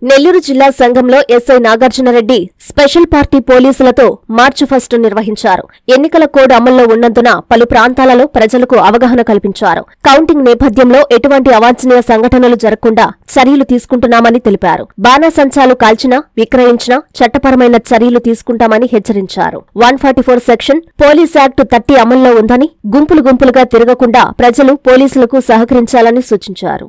నెల్లూరు జిల్లా సంఘంలో SI Nagarjuna Reddy special party పోలీసులతో మార్చి 1 నిర్వహించారు. ఎన్నికల కోడ్ అమల్లో ఉన్నందున పలు ప్రాంతాలలో ప్రజలకు అవగాహన కల్పించారు. కౌంటింగ్ నేపథ్యంలో ఎటువంటి అవాంఛనీయ సంఘటనలు జరగకుండా చర్యలు తీసుకుంటున్నామని తెలిపారు. బాణాసంచాలు కాల్చినా, విక్రయించినా చట్టపరమైన చర్యలు తీసుకుంటామని హెచ్చరించారు. 144 సెక్షన్ పోలీస్ యాక్ట్ 30 అమల్లో ఉందని, గుంపులు గుంపులుగా తిరగకుండా ప్రజలు పోలీసులకు సహకరించాలని సూచించారు.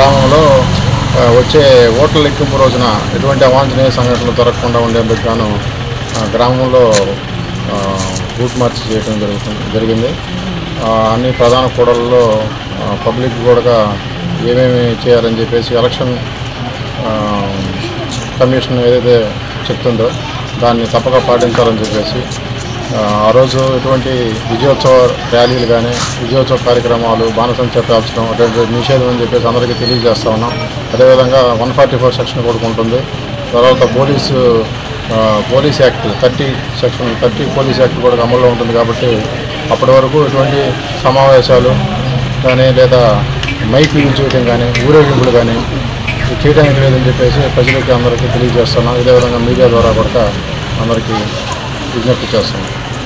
వచ్చే ఓట్ల లెక్కింపు రోజున ఎటువంటి అవాంఛనీయ సంఘటనలు జరగకుండా ఉండేందుకు గాను గ్రామంలో రూట్ మార్చ్ చేయడం జరిగింది. అన్ని ప్రధాన కూడళ్లలో పబ్లిక్ కూడా ఏమేమి చేయాలని చెప్పేసి ఎలక్షన్ కమిషన్ ఏదైతే చెప్తుందో దాన్ని తప్పక పాటించాలని చెప్పేసి ఆ రోజు ఎటువంటి విజయోత్సవ ర్యాలీలు కానీ, విజయోత్సవ కార్యక్రమాలు, బాణసంచా పేల్చడం అటువంటి నిషేధం అని చెప్పేసి అందరికీ తెలియజేస్తా ఉన్నాం. అదేవిధంగా 144 సెక్షన్ కూడా ఉంటుంది. తర్వాత పోలీస్ యాక్ట్ 30 పోలీస్ యాక్ట్ కూడా అమల్లో ఉంటుంది. కాబట్టి అప్పటి వరకు ఎటువంటి సమావేశాలు కానీ లేదా మైక్ యూజ్ చేయడం కానీ, ఊరేగింపులు కానీ చేయడానికి లేదని చెప్పేసి ప్రజలకి అందరికీ తెలియజేస్తున్నాం. ఇదేవిధంగా మీడియా ద్వారా కూడా అందరికీ విజ్ఞప్తి చేస్తున్నాం.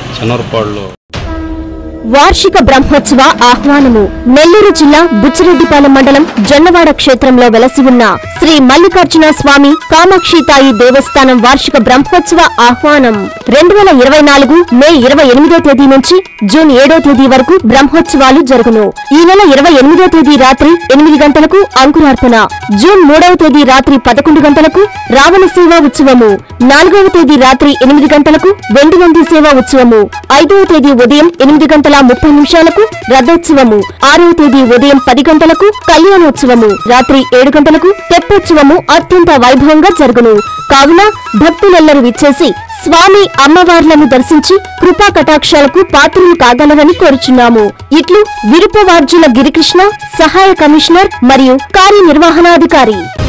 వార్షిక బ్రహ్మోత్సవ ఆహ్వానము. నెల్లూరు జిల్లా బుచ్చిరెడ్డిపాలెం మండలం జొన్నవాడ క్షేత్రంలో వెలసి ఉన్న శ్రీ మల్లికార్జున స్వామి కామాక్షితాయి దేవస్థానం వార్షిక బ్రహ్మోత్సవ ఆహ్వానం 2024 మే 28వ తేదీ నుంచి జూన్ 7వ తేదీ వరకు బ్రహ్మోత్సవాలు జరుగును. ఈ నెల 28వ తేదీ రాత్రి 8 గంటలకు అంకురార్పణ, జూన్ 3వ తేదీ రాత్రి 11 గంటలకు రావణ సేవా ఉత్సవము, 4వ తేదీ రాత్రి 8 గంటలకు వెండినంది సేవా ఉత్సవము, 5వ తేదీ ఉదయం 8:30 రథోత్సవము, 6వ తేదీ ఉదయం 10 గంటలకు కళ్యాణోత్సవము, రాత్రి 7 గంటలకు తెప్పోత్సవము అత్యంత వైభవంగా జరుగును. కావున భక్తులెల్లరూ విచ్చేసి స్వామి అమ్మవార్లను దర్శించి కృపా కటాక్షాలకు పాత్రులు కాగలరని కోరుచున్నాము. ఇట్లు విరుపవార్జుల గిరికృష్ణ, సహాయ కమిషనర్ మరియు కార్యనిర్వహణాధికారి.